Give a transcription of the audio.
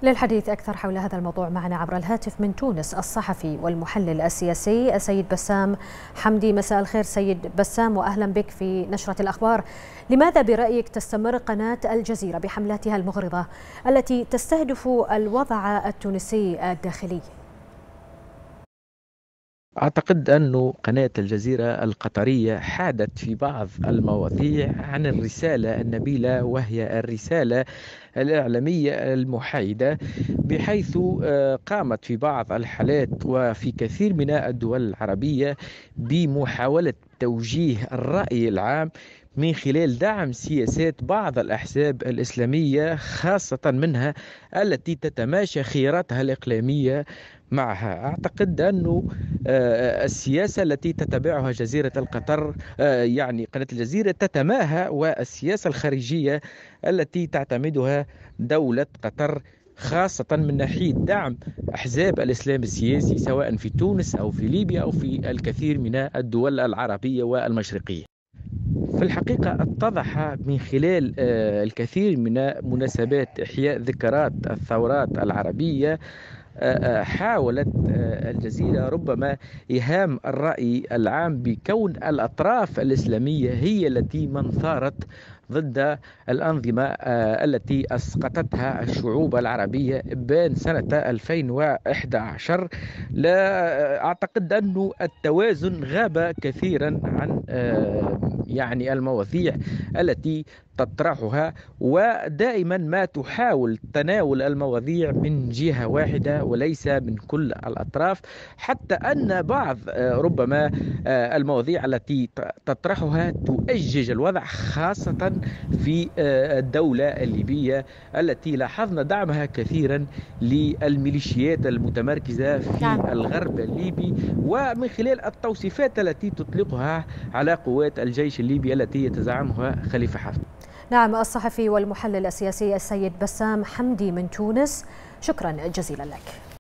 للحديث أكثر حول هذا الموضوع معنا عبر الهاتف من تونس الصحفي والمحلل السياسي السيد بسام حمدي. مساء الخير سيد بسام وأهلا بك في نشرة الأخبار. لماذا برأيك تستمر قناة الجزيرة بحملاتها المغرضة التي تستهدف الوضع التونسي الداخلي؟ أعتقد أن قناة الجزيرة القطرية حادت في بعض المواضيع عن الرسالة النبيلة، وهي الرسالة الإعلامية المحايدة، بحيث قامت في بعض الحالات وفي كثير من الدول العربية بمحاولة توجيه الرأي العام من خلال دعم سياسات بعض الأحزاب الإسلامية، خاصة منها التي تتماشى خياراتها الإقليمية معها. أعتقد أن السياسة التي تتبعها جزيرة القطر، يعني قناة الجزيرة، تتماهى والسياسة الخارجية التي تعتمدها دولة قطر، خاصة من ناحية دعم أحزاب الإسلام السياسي سواء في تونس أو في ليبيا أو في الكثير من الدول العربية والمشرقية. في الحقيقة اتضح من خلال الكثير من مناسبات إحياء ذكريات الثورات العربية، حاولت الجزيرة ربما إيهام الرأي العام بكون الأطراف الإسلامية هي التي من ثارت ضد الأنظمة التي أسقطتها الشعوب العربية بين سنة 2011. لا أعتقد أن التوازن غاب كثيرا عن يعني المواضيع التي تطرحها، ودائما ما تحاول تناول المواضيع من جهة واحدة وليس من كل الأطراف، حتى أن بعض ربما المواضيع التي تطرحها تؤجج الوضع، خاصة في الدولة الليبية التي لاحظنا دعمها كثيرا للميليشيات المتمركزة في الغرب الليبي، ومن خلال التوصيفات التي تطلقها على قوات الجيش الليبي التي يتزعمها خليفة حفتر. نعم، الصحفي والمحلل السياسي السيد بسام حمدي من تونس، شكرا جزيلا لك.